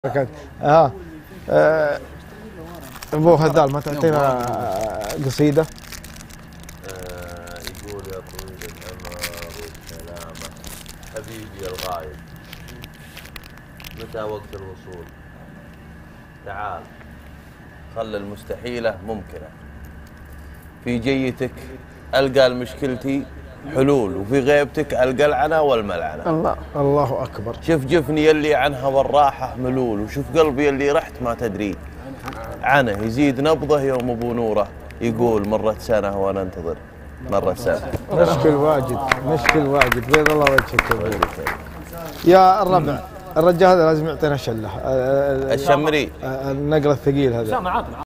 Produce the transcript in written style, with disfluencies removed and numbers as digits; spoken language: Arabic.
ها ابو هذال ما تعطينا قصيده؟ يقول يا طويل العمر والسلامه حبيبي الغايب، متى وقت الوصول؟ تعال خل المستحيله ممكنه، في جيتك القى لمشكلتي حلول، وفي غيبتك القى العنى والملعنه. الله اكبر. شوف جفني يلي عنها والراحه ملول، وشوف قلبي يلي رحت ما تدري عنه، يزيد نبضه يوم ابو نوره يقول مرت سنه وانا انتظر مرت سنه. مشكل واجد بيض الله وجهك يا الربع. الرجال هذا لازم يعطينا شله. الشمري النقل الثقيل هذا.